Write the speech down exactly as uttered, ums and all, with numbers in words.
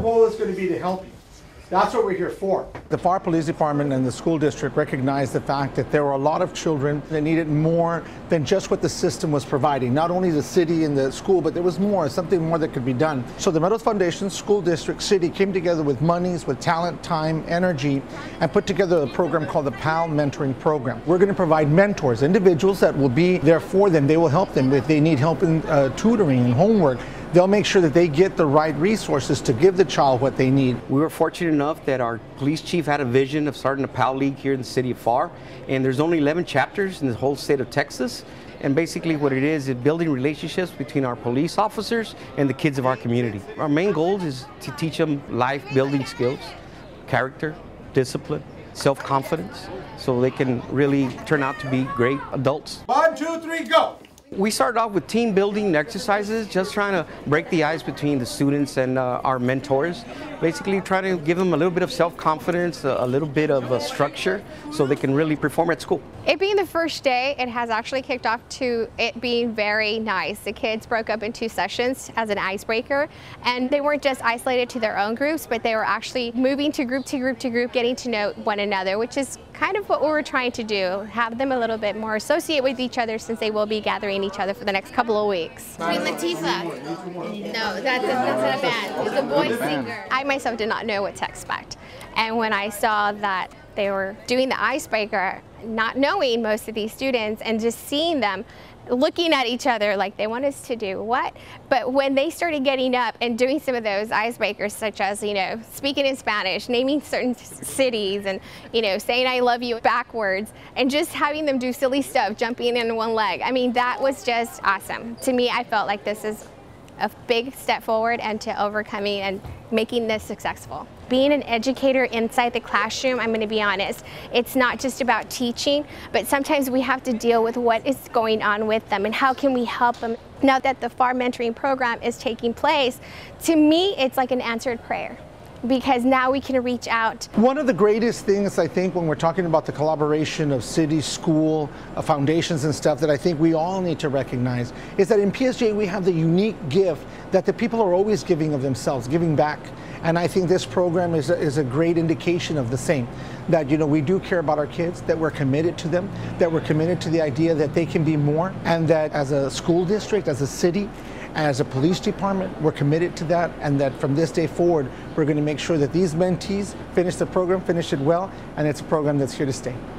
goal is going to be to help you. That's what we're here for. The Pharr Police Department and the school district recognized the fact that there were a lot of children that needed more than just what the system was providing. Not only the city and the school, but there was more, something more that could be done. So the Meadows Foundation, school district, city came together with monies, with talent, time, energy, and put together a program called the PAL Mentoring Program. We're going to provide mentors, individuals that will be there for them. They will help them if they need help in uh, tutoring and homework. They'll make sure that they get the right resources to give the child what they need. We were fortunate enough that our police chief had a vision of starting a PAL League here in the city of Pharr, and there's only eleven chapters in the whole state of Texas. And basically what it is is building relationships between our police officers and the kids of our community. Our main goal is to teach them life building skills, character, discipline, self-confidence, so they can really turn out to be great adults. One, two, three, go! We started off with team building exercises, just trying to break the ice between the students and uh, our mentors. Basically trying to give them a little bit of self-confidence, a, a little bit of a structure, so they can really perform at school. It being the first day, it has actually kicked off to it being very nice. The kids broke up in two sessions as an icebreaker, and they weren't just isolated to their own groups, but they were actually moving to group to group to group, getting to know one another, which is kind of what we were trying to do, have them a little bit more associate with each other, since they will be gathering each other for the next couple of weeks. Queen Latifah. No, that's, that's not a band. It's a voice singer. I myself did not know what to expect. And when I saw that they were doing the icebreaker, not knowing most of these students, and just seeing them looking at each other like they want us to do what? But when they started getting up and doing some of those icebreakers, such as, you know, speaking in Spanish, naming certain cities, and, you know, saying I love you backwards, and just having them do silly stuff, jumping in one leg. I mean, that was just awesome. To me, I felt like this is a big step forward and to overcoming and making this successful. Being an educator inside the classroom, I'm going to be honest, it's not just about teaching, but sometimes we have to deal with what is going on with them and how can we help them. Now that the Pharr Mentoring Program is taking place, to me it's like an answered prayer, because now we can reach out. One of the greatest things, I think, when we're talking about the collaboration of city, school, uh, foundations and stuff, that I think we all need to recognize is that in P S J we have the unique gift that the people are always giving of themselves, giving back. And I think this program is a, is a great indication of the same. That, you know, we do care about our kids, that we're committed to them, that we're committed to the idea that they can be more, and that as a school district, as a city, as a police department, we're committed to that, and that from this day forward, we're going to make sure that these mentees finish the program, finish it well, and it's a program that's here to stay.